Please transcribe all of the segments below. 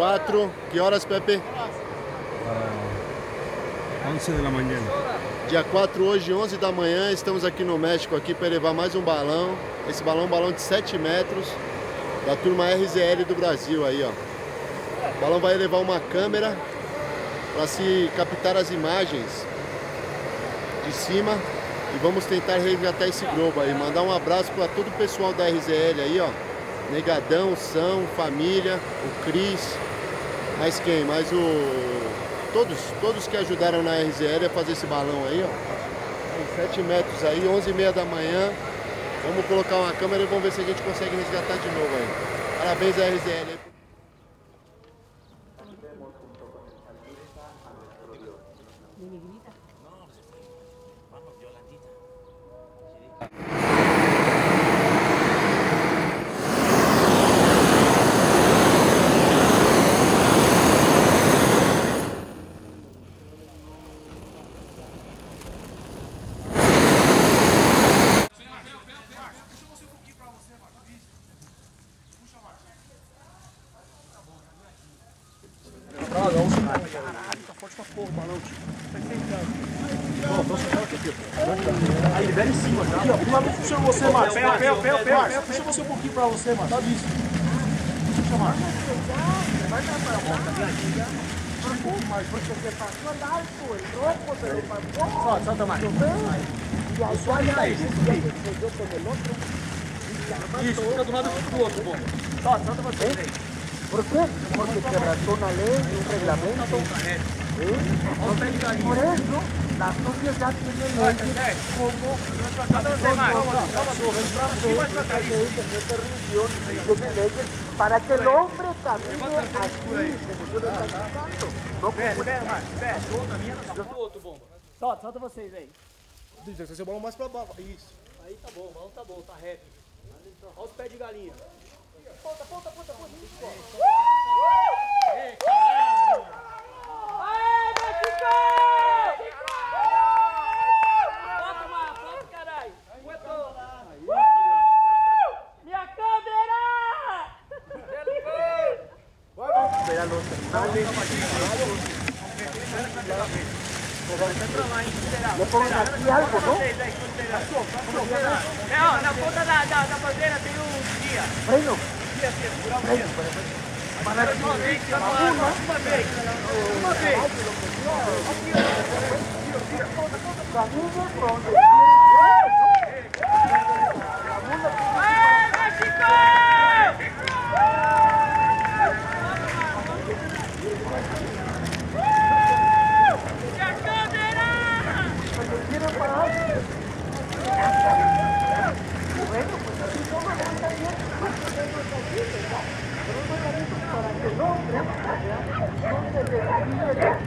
4, que horas, Pepe? 11 da manhã. Dia 4 hoje, 11 da manhã, estamos aqui no México aqui para levar mais um balão. Esse balão é um balão de 7 metros, da turma RZL do Brasil aí, ó. O balão vai levar uma câmera para se captar as imagens de cima e vamos tentar resgatar esse globo aí. Mandar um abraço para todo o pessoal da RZL aí, ó. Negadão, São, família, o Cris, mais quem? Mais todos que ajudaram na RZL a fazer esse balão aí, ó. 7 metros aí, 11h30 da manhã. Vamos colocar uma câmera e vamos ver se a gente consegue resgatar de novo aí. Parabéns à RZL aí. Aí, libera em cima, já. Aqui, ó. Por lado puxa você, Marcos. Pé. Puxa você um pouquinho pra você, Marcos. Tá isso. Puxa, Marcos. Vai dar pra volta, mas porque você passou lá, pô. Ele passou. Solta mais. E aí, olha aí. Isso, fica do lado do outro, bom. Solta você aí. ¿Por qué? Porque quebrantó una ley, un reglamento. Por eso, la sociedad tiene leyes como tiene leyes para que el hombre camine aquí. No como Solta vocês aí. Deixa você balão mais pra baixo. Isso. Aí tá bom, o balão tá bom, tá reto. Olha os pés de galinha. Ponta. Ei, caralho! Aê, México! Ponta, caralho! Minha câmera! le pongan aquí algo, ¿no? Na ponta da bandeira tem guia. Freno. Guia. Para que uma vez. Camine pronto. ¡Aê, México! ¡Minha câmera! ¿Quieren parar? Bueno, pues así como está bien. Pero un mecanismo para que el hombre no se desvíe.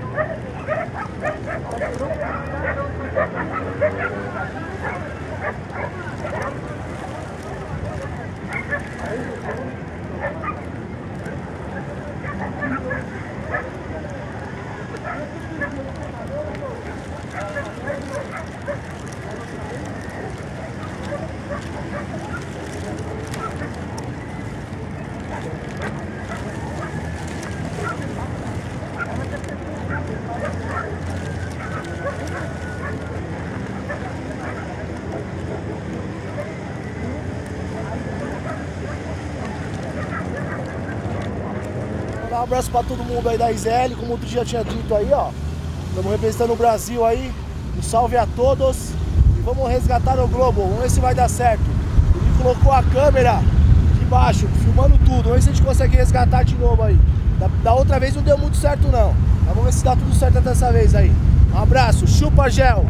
Um abraço pra todo mundo aí da RZL, como o já tinha dito aí, ó. Estamos representando o Brasil aí. Um salve a todos. E vamos resgatar o globo. Vamos ver se vai dar certo. Ele colocou a câmera de baixo, filmando tudo. Vamos ver se a gente consegue resgatar de novo aí. Da outra vez não deu muito certo não. Mas vamos ver se dá tudo certo dessa vez aí. Um abraço, chupa gel.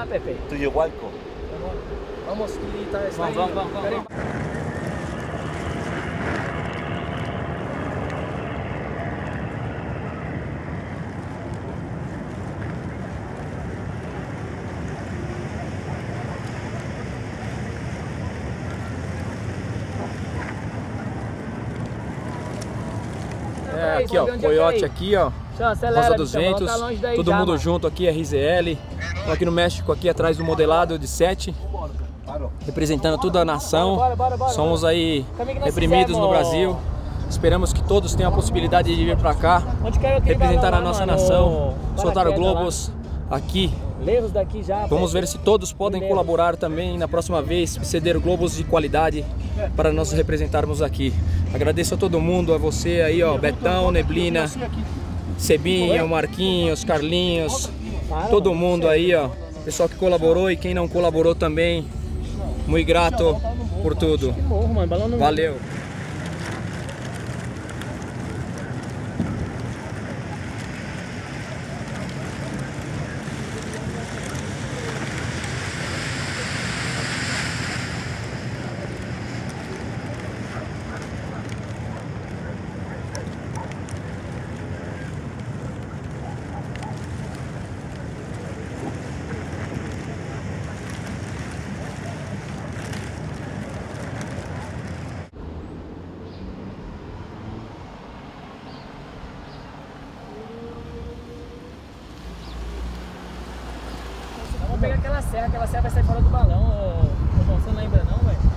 Pepe? Tuyehualco. Vamos, vamos. Aqui ó, Coyote aqui ó, Rosa dos Ventos, todo mundo junto aqui, RZL. Tô aqui no México, aqui atrás do modelado de 7, representando toda a nação. Somos aí reprimidos no Brasil. Esperamos que todos tenham a possibilidade de vir para cá, representar a nossa nação, soltar globos aqui. Vamos ver se todos podem colaborar também na próxima vez, ceder globos de qualidade para nós representarmos aqui. Agradeço a todo mundo, a você aí ó, Betão, Neblina, Cebinha, Marquinhos, Carlinhos, todo mundo aí ó, pessoal que colaborou e quem não colaborou também, muito grato por tudo. Valeu! Vamos pegar aquela serra vai sair fora do balão. Você não lembra não, velho?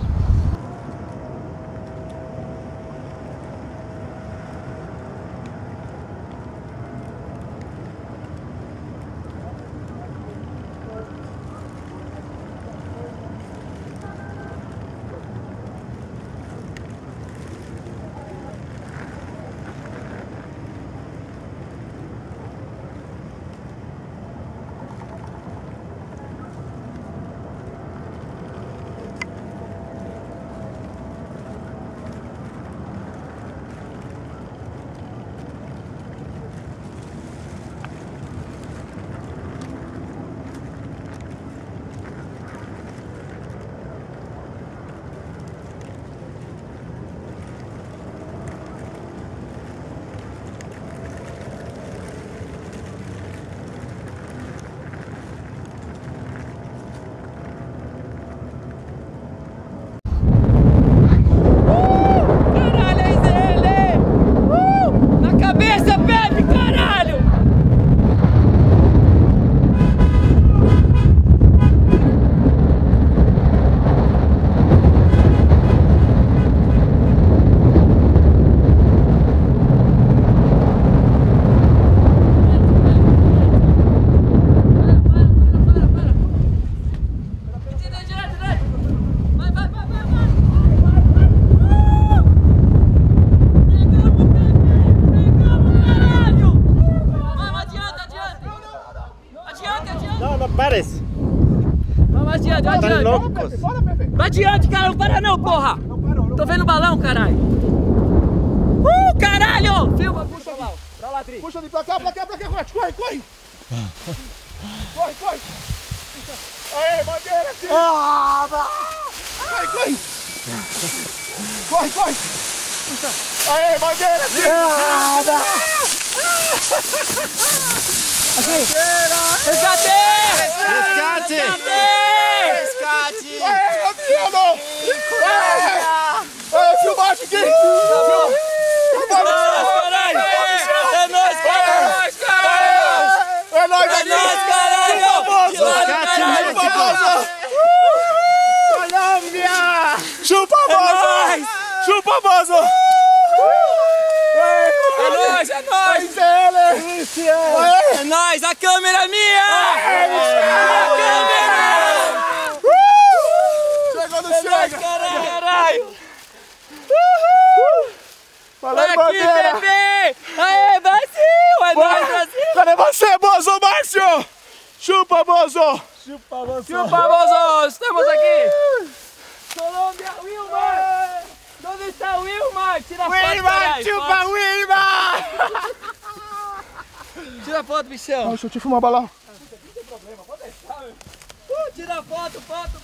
Parece. Vamos adiante, adiante. Vai adiante, cara, não para não, porra. Tô vendo o balão, caralho. Caralho! Filma, puxa lá. Pra lá, Tri. Puxa ali, pra cá, corre, corre. Corre. Aê, bandeira, Tri. Corre. Aê, bandeira, Tri. Resgate! Aê, Adriano! Aê, filmagem aqui! Caralho! É nóis, caralho! É nóis aqui! Colômbia! Chupa, Bozo! Chupa, Bozo! É nóis! É nóis! A câmera é minha! A câmera! Chega ou não chega? Caralho! Valeu, bandeira! Bebê! Aê, Brasil! É nóis, Brasil! Cadê você, Bozo Márcio? Chupa, Bozo! Chupa, Bozo! Estamos aqui! Colômbia, Wilmar! Onde está o Wilmar? Tira foto, Wilmar! Chupa, Wilmar! Tira foto, bichão! Deixa eu te filmar, balão. Não tem problema, pode deixar, meu. Tira foto.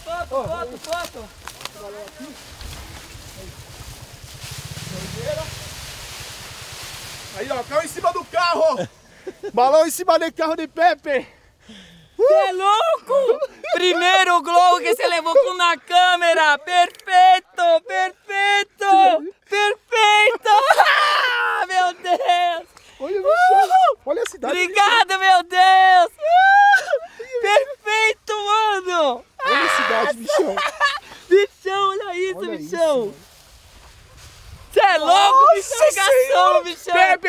Aí, ó, caiu em cima do carro. Balão em cima do carro de Pepe. Você é louco? Primeiro globo que você levou com na câmera. Perfeito. Ah, meu Deus. Olha, bichão. Olha a cidade. Obrigado, meu Deus. Perfeito, mano. Olha a cidade, bichão. Bichão, olha isso, Olha bichão. isso, Você é louco, bichão, bichão. Pepe.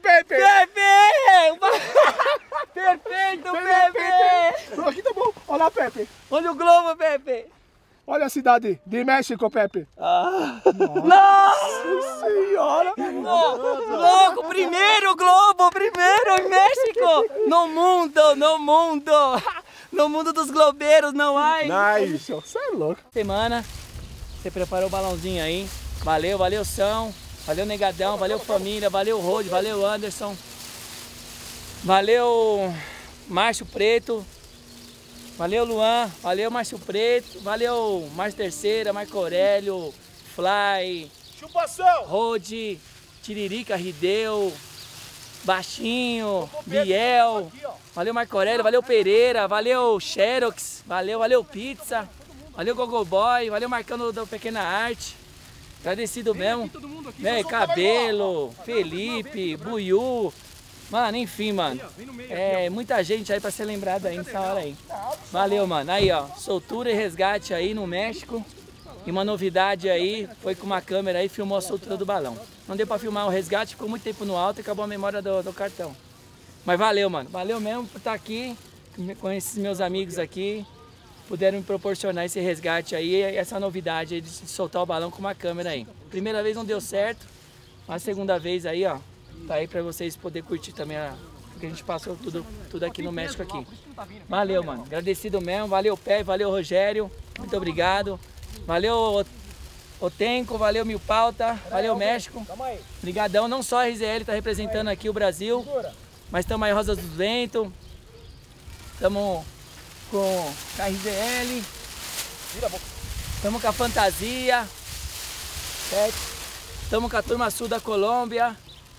Perfeito, Pepe. Aqui tá bom. Olha lá, Pepe. Olha o globo, Pepe. Olha a cidade de México, Pepe. Nossa Senhora. louco, primeiro globo, em México. No mundo dos globeiros, não há. Nice. Você é louco. Semana, você preparou o balãozinho aí. Valeu, São. Valeu, Negadão. Valeu, família. Valeu, Rode. Valeu, Anderson. Valeu, Márcio Preto. Valeu, Luan. Valeu, Márcio Preto. Valeu, Márcio Terceira, Marco Aurélio, Fly, Chupação. Rode, Tiririca, Rideu, Baixinho, Biel. Valeu, Marco Aurélio. Valeu, Pereira. Valeu, Xerox. Valeu, Pizza. Valeu, Gogoboy. Valeu, Marcando do Pequena Arte. Agradecido mesmo. Véi, Cabelo, Felipe, Buiú. Mano, enfim, mano. É muita gente aí pra ser lembrada aí nessa hora aí. Valeu, mano. Aí, ó. Soltura e resgate aí no México. E uma novidade aí, foi com uma câmera aí, filmou a soltura do balão. Não deu pra filmar o resgate, ficou muito tempo no alto e acabou a memória do cartão. Mas valeu, mano. Valeu mesmo por estar aqui com esses meus amigos aqui. Puderam me proporcionar esse resgate aí, essa novidade aí de soltar o balão com uma câmera aí. Primeira vez não deu certo, mas a segunda vez aí, ó, tá aí pra vocês poderem curtir também o que a gente passou tudo aqui no México aqui. Valeu, mano. Agradecido mesmo. Valeu, Pé, valeu, Rogério. Muito obrigado. Valeu, Otenco, valeu, Mil Pauta, valeu, México. Obrigadão. Não só a RZL tá representando aqui o Brasil, mas estamos aí, Rosas do Vento. Estamos com a RZL, estamos com a Fantasia, estamos com a Turma Sul da Colômbia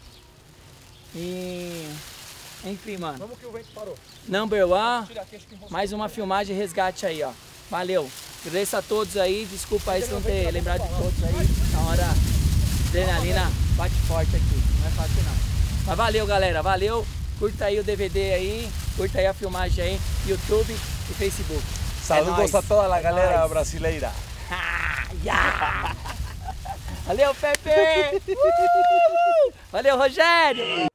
e enfim, mano. Vamos que o vento parou. Number One, mais uma filmagem de resgate aí, ó. Valeu. Agradeço a todos aí, desculpa aí se não ter lembrado de todos aí. Na hora, a adrenalina bate forte aqui, não é fácil não. Mas valeu, galera, valeu. Curta aí o DVD aí, curta aí a filmagem aí, YouTube e Facebook. Saludos a toda a galera brasileira. Valeu, Pepe! Valeu, Rogério!